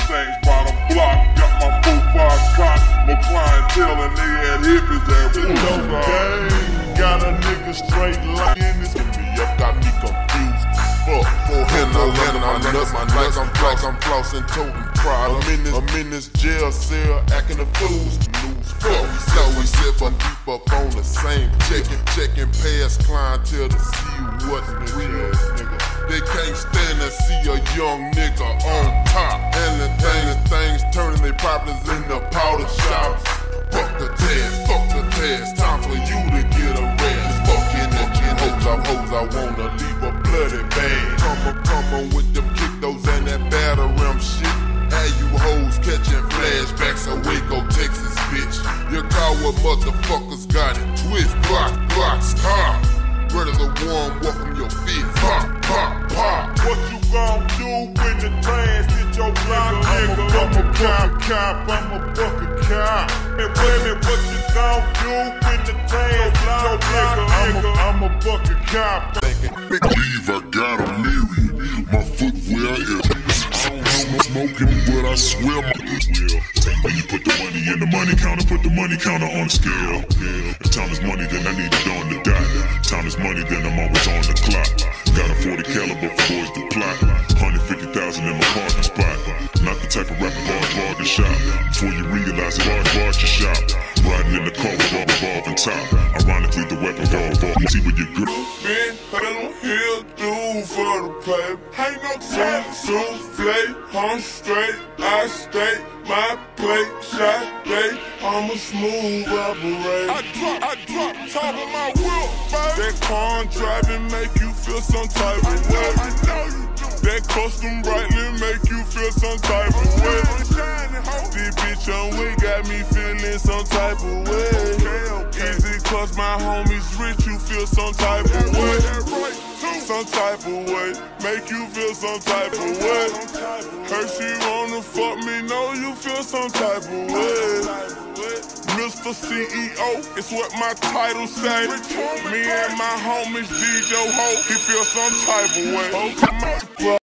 Mustangs by the block. Got my 4-5 cock, my clientele, and they had hippies every day. Got a nigga straight lying this up, got me confused. Fuck, for him, I'm nuts, my nights, I'm flossing, toting pride. I'm in this jail cell, acting a fool. So we sip and keep up on the same checking past clientele to see what's real. They can't stand to see a young nigga on top. And the things turning their poppers in the powder shops. Fuck the test, time for you to get a rest. Fucking hoes, I wanna leave a bloody bag. Come on with them kick those and that battle rim shit. How you hoes catching flashbacks of Waco, Texas, bitch. You call what motherfuckers got it twist, blocks, ready to warm, welcome your feet, pop. What you gon' do when the trash hit your block, nigga? I'm a cop, I'm a bucket cop. And women, what you gon' do when the trash hit your block, nigga? I'm a bucket cop. Believe I got a million, my footwear is smoking, but I swear my when you put the money in the money counter, put the money counter on the scale. If time is money, then I need it on the dot. Time is money, then I'm always on the clock. Got a 40 caliber for boys to plot. 150,000 in my parking spot. Not the type of rapper bargain shop. Before you realize it, bar your shop. Riding in the car with revolving top. Ironically, the weapon revolving. See where you go. Been pedal here, do for the play. Ain't no time to play. I'm straight, I stay. My plate shot day. I'm a smooth operator. I drop top of my wheel, baby. That car driving make you feel some type of way. I know you do. That custom brightly make you feel some type of way. This bitch on we got me feeling some type of way. Easy cause my homies rich, you feel some type of way. Some type of way, make you feel some type of way. Her she wanna fuck me, know you feel some type of way. Mr. CEO, it's what my title say. Me and my homies DJ Ho, he feel some type of way.